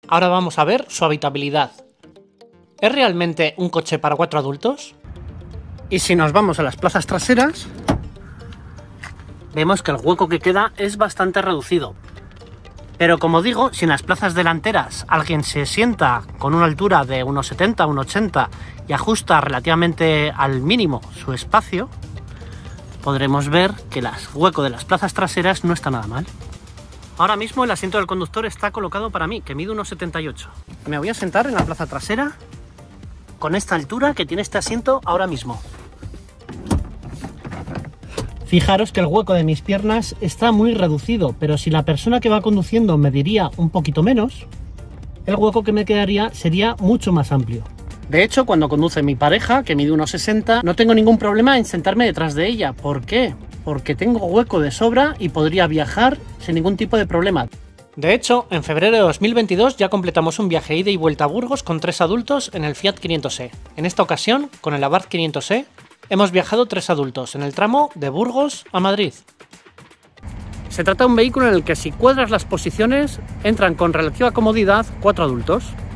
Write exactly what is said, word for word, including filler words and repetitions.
Ahora vamos a ver su habitabilidad. ¿Es realmente un coche para cuatro adultos? Y si nos vamos a las plazas traseras, vemos que el hueco que queda es bastante reducido. Pero como digo, si en las plazas delanteras alguien se sienta con una altura de uno setenta, uno ochenta y ajusta relativamente al mínimo su espacio, podremos ver que el hueco de las plazas traseras no está nada mal. Ahora mismo el asiento del conductor está colocado para mí, que mide uno setenta y ocho. Me voy a sentar en la plaza trasera con esta altura que tiene este asiento ahora mismo. Fijaros que el hueco de mis piernas está muy reducido, pero si la persona que va conduciendo mediría un poquito menos, el hueco que me quedaría sería mucho más amplio. De hecho, cuando conduce mi pareja, que mide uno sesenta, no tengo ningún problema en sentarme detrás de ella. ¿Por qué? Porque tengo hueco de sobra y podría viajar sin ningún tipo de problema. De hecho, en febrero de dos mil veintidós ya completamos un viaje ida y vuelta a Burgos con tres adultos en el Fiat quinientos e. En esta ocasión, con el Abarth quinientos e, hemos viajado tres adultos en el tramo de Burgos a Madrid. Se trata de un vehículo en el que si cuadras las posiciones, entran con relativa comodidad cuatro adultos.